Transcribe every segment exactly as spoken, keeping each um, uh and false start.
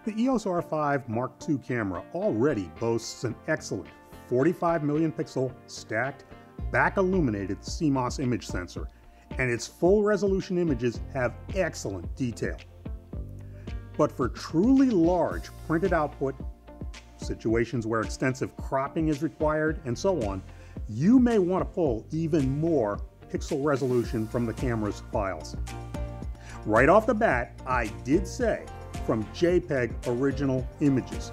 The E O S R five Mark two camera already boasts an excellent forty-five million pixel stacked, back-illuminated C MOS image sensor, and its full-resolution images have excellent detail. But for truly large printed output, situations where extensive cropping is required, and so on, you may want to pull even more pixel resolution from the camera's files. Right off the bat, I did say from JPEG original images.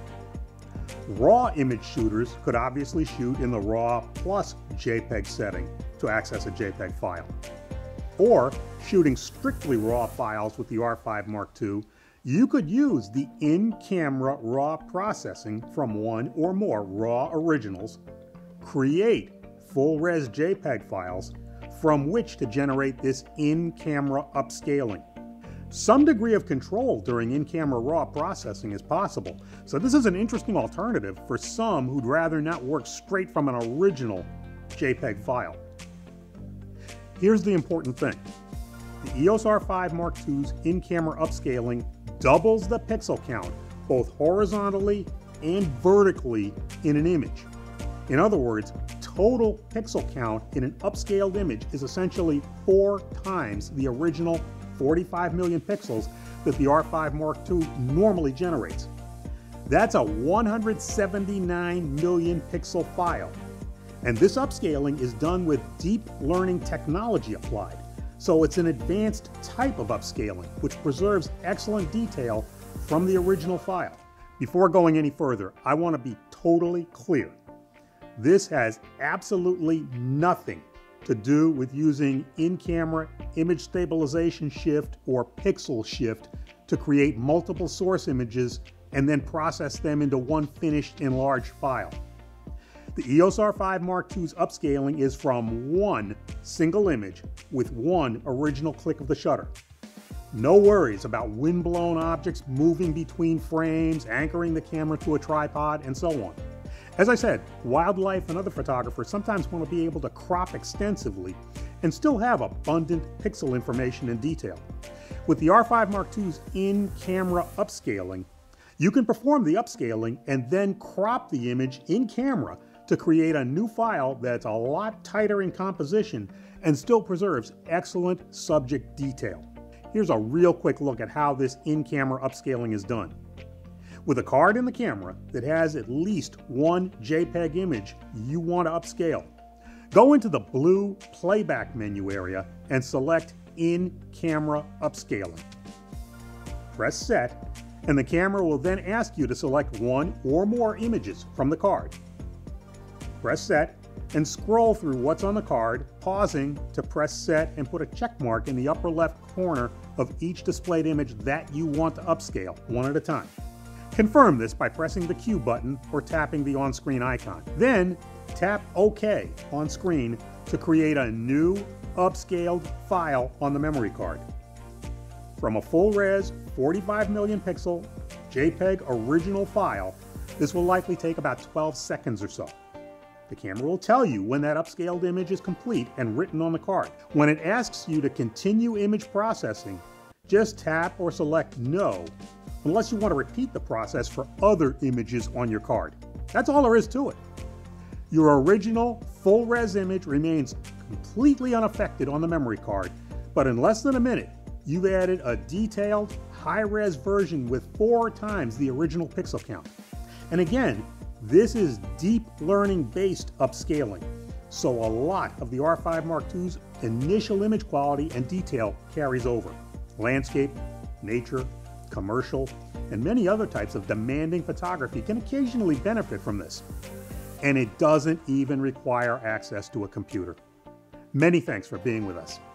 RAW image shooters could obviously shoot in the RAW plus JPEG setting to access a JPEG file. Or, shooting strictly RAW files with the R five Mark two, you could use the in-camera RAW processing from one or more RAW originals, create full-res JPEG files, from which to generate this in-camera upscaling. Some degree of control during in-camera RAW processing is possible, so this is an interesting alternative for some who'd rather not work straight from an original JPEG file. Here's the important thing. The E O S R five Mark two's in-camera upscaling doubles the pixel count, both horizontally and vertically in an image. In other words, total pixel count in an upscaled image is essentially four times the original forty-five million pixels that the R five Mark two normally generates. That's a one hundred seventy-nine million pixel file. And this upscaling is done with deep learning technology applied. So it's an advanced type of upscaling, which preserves excellent detail from the original file. Before going any further, I want to be totally clear. This has absolutely nothing to do with using in-camera image stabilization shift or pixel shift to create multiple source images and then process them into one finished enlarged file. The E O S R five Mark two's upscaling is from one single image with one original click of the shutter. No worries about wind-blown objects moving between frames, anchoring the camera to a tripod, and so on. As I said, wildlife and other photographers sometimes want to be able to crop extensively and still have abundant pixel information and detail. With the R five Mark two's in-camera upscaling, you can perform the upscaling and then crop the image in camera to create a new file that's a lot tighter in composition and still preserves excellent subject detail. Here's a real quick look at how this in-camera upscaling is done. With a card in the camera that has at least one JPEG image you want to upscale, go into the blue playback menu area and select In-Camera Upscaling. Press Set, and the camera will then ask you to select one or more images from the card. Press Set and scroll through what's on the card, pausing to press Set and put a check mark in the upper left corner of each displayed image that you want to upscale, one at a time. Confirm this by pressing the Q button or tapping the on-screen icon. Then tap OK on screen to create a new upscaled file on the memory card. From a full-res forty-five million pixel JPEG original file, this will likely take about twelve seconds or so. The camera will tell you when that upscaled image is complete and written on the card. When it asks you to continue image processing, just tap or select No, unless you want to repeat the process for other images on your card. That's all there is to it. Your original full-res image remains completely unaffected on the memory card, but in less than a minute, you've added a detailed, high-res version with four times the original pixel count. And again, this is deep learning-based upscaling, so a lot of the R five Mark two's initial image quality and detail carries over. Landscape, nature, commercial, and many other types of demanding photography can occasionally benefit from this. And it doesn't even require access to a computer. Many thanks for being with us.